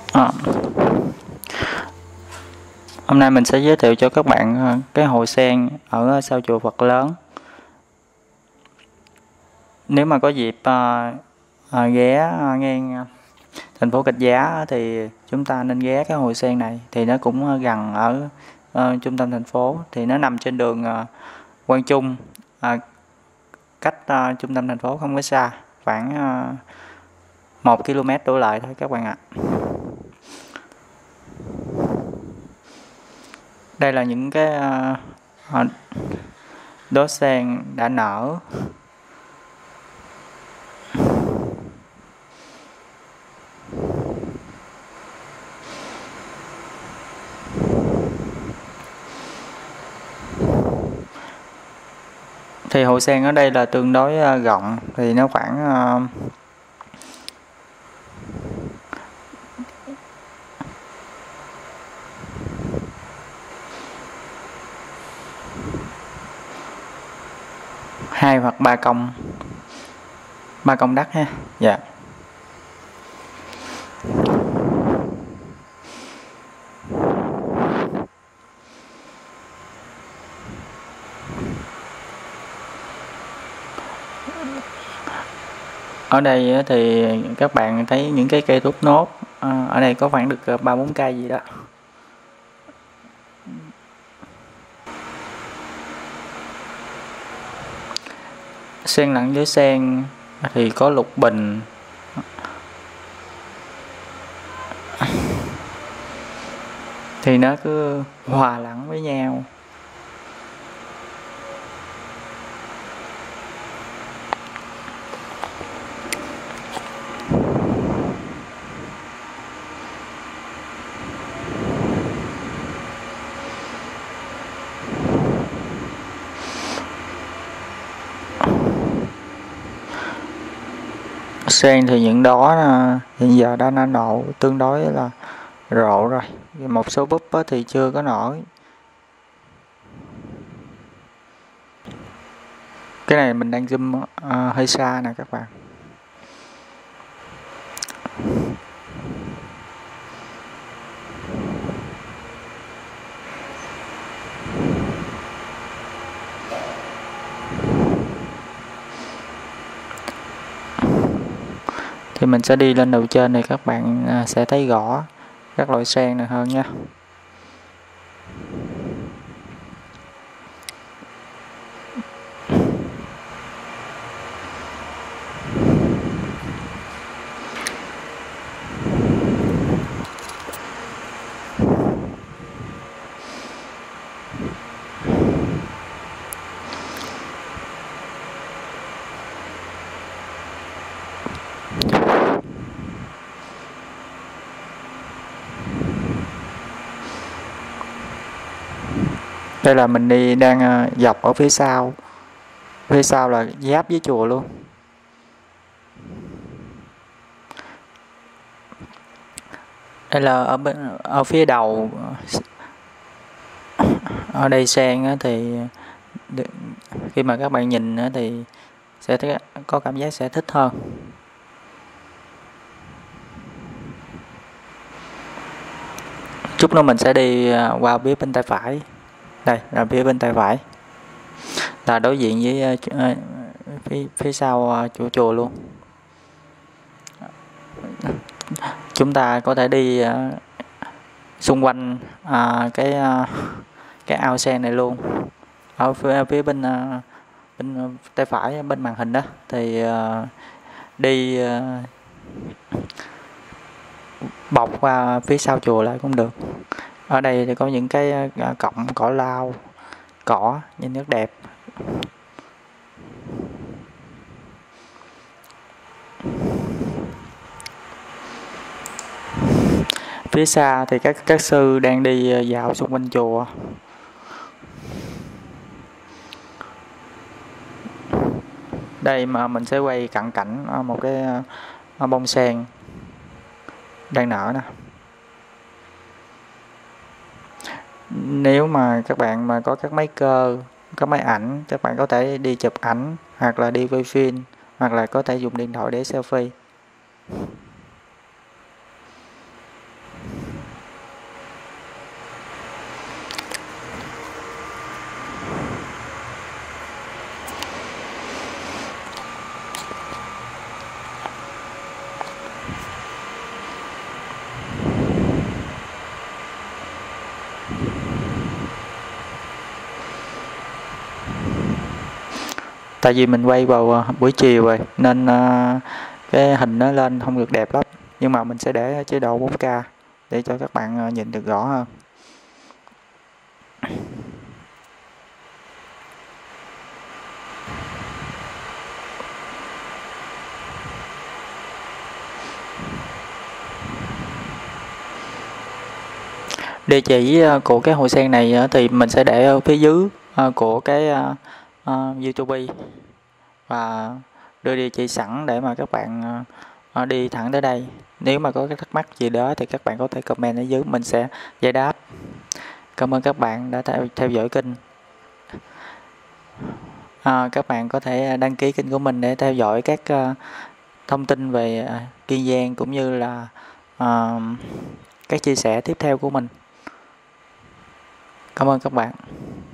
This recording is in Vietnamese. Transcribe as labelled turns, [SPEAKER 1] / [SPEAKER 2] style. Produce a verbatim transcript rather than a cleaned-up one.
[SPEAKER 1] À, hôm nay mình sẽ giới thiệu cho các bạn cái hồ sen ở sau chùa Phật Lớn. Nếu mà có dịp à, à, ghé à, ngang thành phố Rạch Giá thì chúng ta nên ghé cái hồ sen này, thì nó cũng gần ở à, trung tâm thành phố, thì nó nằm trên đường à, Quang Trung, à, cách à, trung tâm thành phố không có xa, khoảng à, một ki lô mét đổ lại thôi các bạn ạ. Đây là những cái à, đóa sen đã nở. Thì hồ sen ở đây là tương đối uh, rộng, thì nó khoảng uh, hai hoặc ba công ba công đất ha. Dạ. Ở đây thì các bạn thấy những cái cây thốt nốt, à, ở đây có khoảng được ba bốn cây gì đó. Xen lẫn với sen thì có lục bình, thì nó cứ hòa lẫn với nhau. Sen thì những đó hiện giờ đã nở nộ tương đối là rộ rồi, một số búp thì chưa có nổi. Cái này mình đang zoom uh, hơi xa nè các bạn. Thì mình sẽ đi lên đầu trên này, các bạn sẽ thấy rõ các loại sen này hơn nha. Đây là mình đi đang dọc ở phía sau, phía sau là giáp với chùa luôn. Đây là ở bên ở phía đầu, ở đây sen thì khi mà các bạn nhìn thì sẽ có cảm giác sẽ thích hơn. Chút nữa mình sẽ đi qua phía bên tay phải. Đây là phía bên tay phải, là đối diện với uh, phía, phía sau uh, chùa chùa luôn. Chúng ta có thể đi uh, xung quanh uh, cái uh, cái ao sen này luôn. Ở phía, phía bên uh, bên tay phải bên màn hình đó thì uh, đi uh, bọc qua phía sau chùa lại cũng được. Ở đây thì có những cái uh, cọng cỏ lau, cỏ nhìn rất đẹp. Phía xa thì các các sư đang đi dạo xung quanh chùa. Đây mà mình sẽ quay cận cảnh một cái bông sen đang nở nè. Nếu mà các bạn mà có các máy cơ, các máy ảnh, các bạn có thể đi chụp ảnh hoặc là đi quay phim, hoặc là có thể dùng điện thoại để selfie. Tại vì mình quay vào buổi chiều rồi nên uh, cái hình nó lên không được đẹp lắm, nhưng mà mình sẽ để chế độ bốn K để cho các bạn uh, nhìn được rõ hơn. Địa chỉ của cái hội sen này thì mình sẽ để ở phía dưới của cái uh, uh, YouTube, và đưa địa chỉ sẵn để mà các bạn uh, đi thẳng tới đây. Nếu mà có cái thắc mắc gì đó thì các bạn có thể comment ở dưới, mình sẽ giải đáp. Cảm ơn các bạn đã theo, theo dõi kênh. À, các bạn có thể đăng ký kênh của mình để theo dõi các uh, thông tin về uh, Kiên Giang cũng như là uh, các chia sẻ tiếp theo của mình. Cảm ơn các bạn.